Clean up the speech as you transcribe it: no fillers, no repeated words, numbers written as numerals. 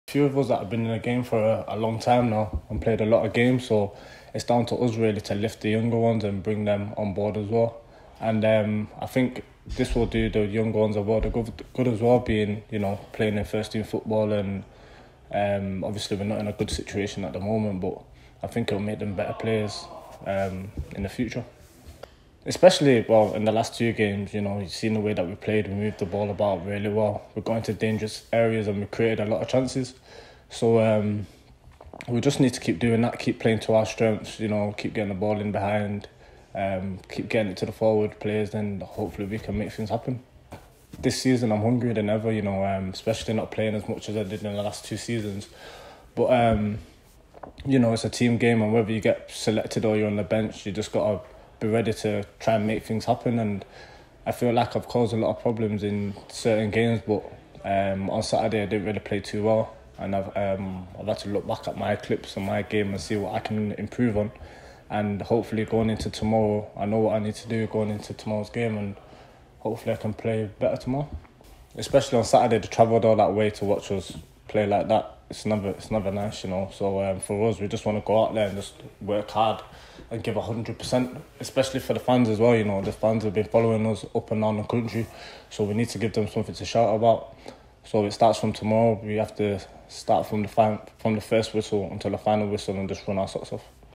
Few of us that have been in the game for a long time now and played a lot of games, so it's down to us really to lift the younger ones and bring them on board as well. And I think this will do the younger ones a world of good as well, being, playing in first team football. And obviously we're not in a good situation at the moment, but I think it'll make them better players in the future. Especially, in the last two games, you've seen the way that we played. We moved the ball about really well. We got into dangerous areas and we created a lot of chances. So we just need to keep doing that, keep playing to our strengths, keep getting the ball in behind, keep getting it to the forward players, then hopefully we can make things happen. This season I'm hungrier than ever, especially not playing as much as I did in the last two seasons. But, it's a team game, and whether you get selected or you're on the bench, you just got to be ready to try and make things happen. And I feel like I've caused a lot of problems in certain games, but on Saturday I didn't really play too well, and I've had to look back at my clips and my game and see what I can improve on. And hopefully going into tomorrow, I know what I need to do going into tomorrow's game, and hopefully I can play better tomorrow. Especially on Saturday, to travel all that way to watch us play like that, it's never nice, So for us, we just want to go out there and just work hard and give 100%, especially for the fans as well. The fans have been following us up and down the country, so we need to give them something to shout about. So it starts from tomorrow. We have to start from the first whistle until the final whistle and just run our socks off.